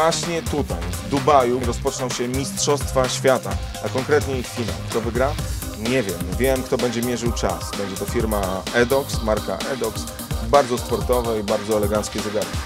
właśnie tutaj, w Dubaju, rozpoczną się Mistrzostwa Świata, a konkretnie ich finał. Kto wygra? Nie wiem. Wiem, kto będzie mierzył czas. Będzie to firma Edox, marka Edox. Bardzo sportowe i bardzo eleganckie zegarki.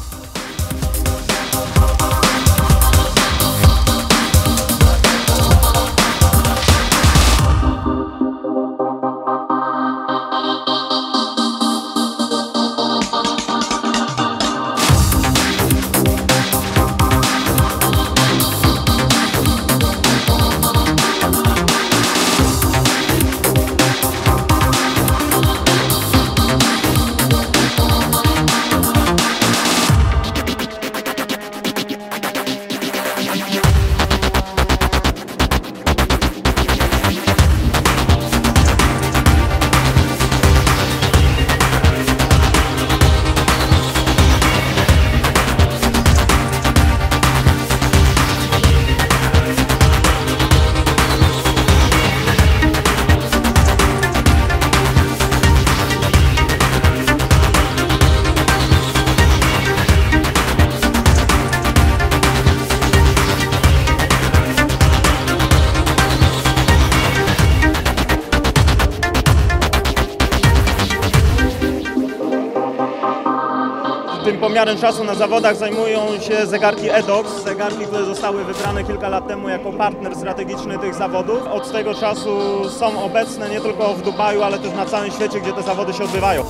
Tym pomiarem czasu na zawodach zajmują się zegarki Edox, zegarki, które zostały wybrane kilka lat temu jako partner strategiczny tych zawodów. Od tego czasu są obecne nie tylko w Dubaju, ale też na całym świecie, gdzie te zawody się odbywają.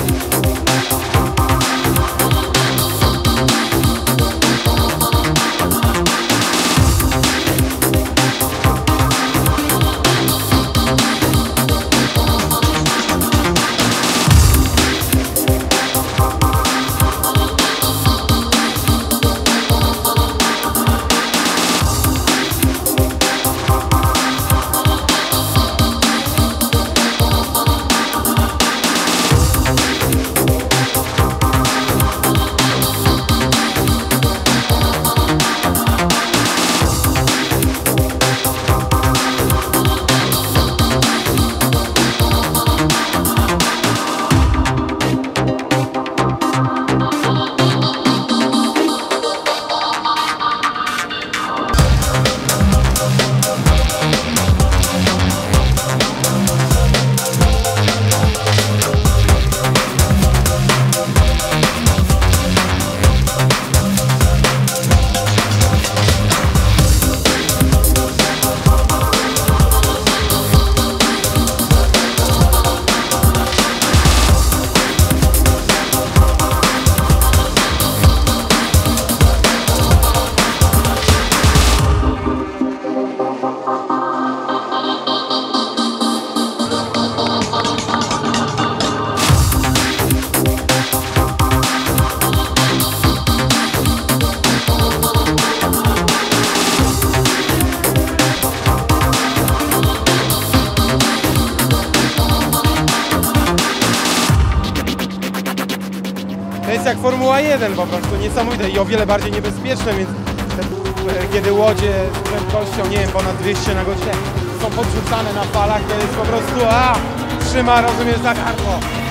To jest jak Formuła 1 po prostu, niesamowite i o wiele bardziej niebezpieczne, więc kiedy łodzie z prędkością, nie wiem, ponad 200 na godzinę są podrzucane na falach, to jest po prostu, trzyma, rozumiesz, za gardło.